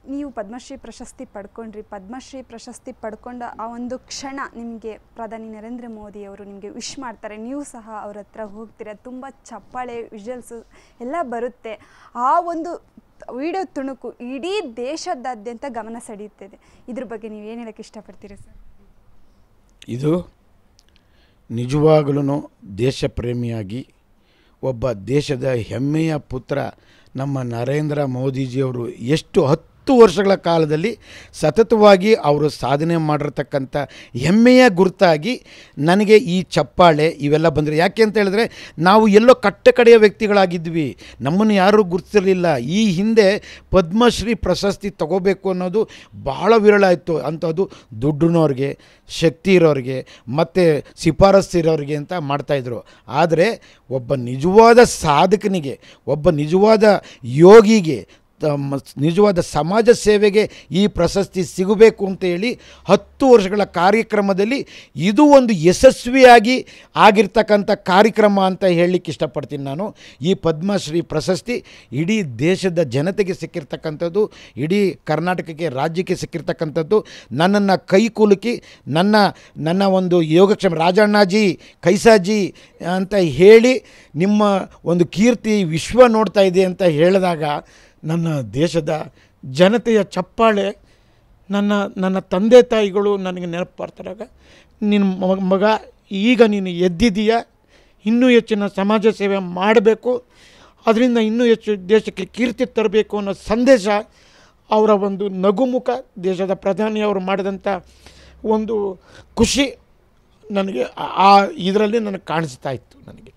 ನೀವು ಪದ್ಮಶ್ರೀ ಪ್ರಶಸ್ತಿ ಪಡ್ಕೊಂಡ್ರಿ. ಪದ್ಮಶ್ರೀ ಪ್ರಶಸ್ತಿ ಪಡ್ಕೊಂಡ ಆ ಒಂದು ಕ್ಷಣ ನಿಮಗೆ ಪ್ರಧಾನಿ ನರೇಂದ್ರ ಮೋದಿ ಅವರು ನಿಮಗೆ ವಿಶ್ ಮಾಡ್ತಾರೆ, ನೀವು ಸಹ ಅವ್ರ ಹತ್ರ ಹೋಗ್ತೀರ, ತುಂಬ ಚಪ್ಪಾಳೆ ವಿಜುವಲ್ಸು ಎಲ್ಲ ಬರುತ್ತೆ. ಆ ಒಂದು ವಿಡಿಯೋ ತುಣುಕು ಇಡೀ ದೇಶದಾದ್ಯಂತ ಗಮನ ಸೆಳೆಯುತ್ತದೆ. ಇದ್ರ ಬಗ್ಗೆ ನೀವು ಏನು ಹೇಳಕ್ಕೆ ಇಷ್ಟಪಡ್ತೀರಾ ಸರ್? ಇದು ನಿಜವಾಗಲೂ ದೇಶ ಪ್ರೇಮಿಯಾಗಿ ಒಬ್ಬ ದೇಶದ ಹೆಮ್ಮೆಯ ಪುತ್ರ ನಮ್ಮ ನರೇಂದ್ರ ಮೋದಿಜಿಯವರು ಎಷ್ಟು 10 ವರ್ಷಗಳ ಕಾಲದಲ್ಲಿ ಸತತವಾಗಿ ಅವರು ಸಾಧನೆ ಮಾಡಿರ್ತಕ್ಕಂಥ ಹೆಮ್ಮೆಯ ಗುರುತಾಗಿ ನನಗೆ ಈ ಚಪ್ಪಾಳೆ ಇವೆಲ್ಲ ಬಂದರೆ. ಯಾಕೆ ಅಂತ ಹೇಳಿದ್ರೆ ನಾವು ಎಲ್ಲೋ ಕಟ್ಟಕಡೆಯ ವ್ಯಕ್ತಿಗಳಾಗಿದ್ವಿ, ನಮ್ಮನ್ನು ಯಾರೂ ಗುರುತಿರಲಿಲ್ಲ. ಈ ಹಿಂದೆ ಪದ್ಮಶ್ರೀ ಪ್ರಶಸ್ತಿ ತಗೋಬೇಕು ಅನ್ನೋದು ಬಹಳ ವಿರಳ ಇತ್ತು. ಅಂಥದ್ದು ದುಡ್ಡಿನವ್ರಿಗೆ, ಶಕ್ತಿ ಇರೋರಿಗೆ ಮತ್ತು ಶಿಫಾರಸ್ಸು ಇರೋರಿಗೆ ಅಂತ ಮಾಡ್ತಾಯಿದ್ರು. ಆದರೆ ಒಬ್ಬ ನಿಜವಾದ ಸಾಧಕನಿಗೆ, ಒಬ್ಬ ನಿಜವಾದ ಯೋಗಿಗೆ, ನಿಜವಾದ ಸಮಾಜ ಸೇವೆಗೆ ಈ ಪ್ರಶಸ್ತಿ ಸಿಗಬೇಕು ಅಂತೇಳಿ 10 ವರ್ಷಗಳ ಕಾರ್ಯಕ್ರಮದಲ್ಲಿ ಇದು ಒಂದು ಯಶಸ್ವಿಯಾಗಿ ಆಗಿರ್ತಕ್ಕಂಥ ಕಾರ್ಯಕ್ರಮ ಅಂತ ಹೇಳಲಿಕ್ಕೆ ಇಷ್ಟಪಡ್ತೀನಿ ನಾನು. ಈ ಪದ್ಮಶ್ರೀ ಪ್ರಶಸ್ತಿ ಇಡೀ ದೇಶದ ಜನತೆಗೆ ಸಿಕ್ಕಿರ್ತಕ್ಕಂಥದ್ದು, ಇಡೀ ಕರ್ನಾಟಕಕ್ಕೆ, ರಾಜ್ಯಕ್ಕೆ ಸಿಕ್ಕಿರ್ತಕ್ಕಂಥದ್ದು. ನನ್ನನ್ನು ಕೈಕುಲುಕಿ ನನ್ನ ಒಂದು ಯೋಗಕ್ಷೇಮ ರಾಜಣ್ಣಾಜಿ ಕೈಸಾಜಿ ಅಂತ ಹೇಳಿ ನಿಮ್ಮ ಒಂದು ಕೀರ್ತಿ ವಿಶ್ವ ನೋಡ್ತಾ ಇದೆ ಅಂತ ಹೇಳಿದಾಗ ನನ್ನ ದೇಶದ ಜನತೆಯ ಚಪ್ಪಾಳೆ, ನನ್ನ ತಂದೆ ತಾಯಿಗಳು ನನಗೆ ನೆನಪು ಬರ್ತಾರಾಗ, ನಿನ್ನ ಮಗ ಈಗ ನೀನು ಎದ್ದಿದ್ದೀಯ, ಇನ್ನೂ ಹೆಚ್ಚಿನ ಸಮಾಜ ಸೇವೆ ಮಾಡಬೇಕು, ಅದರಿಂದ ಇನ್ನೂ ಹೆಚ್ಚು ದೇಶಕ್ಕೆ ಕೀರ್ತಿ ತರಬೇಕು ಅನ್ನೋ ಸಂದೇಶ ಅವರ ಒಂದು ನಗುಮುಖ, ದೇಶದ ಪ್ರಧಾನಿಯವರು ಮಾಡಿದಂಥ ಒಂದು ಖುಷಿ ನನಗೆ ಇದರಲ್ಲಿ ನನಗೆ ಕಾಣಿಸ್ತಾ ಇತ್ತು ನನಗೆ.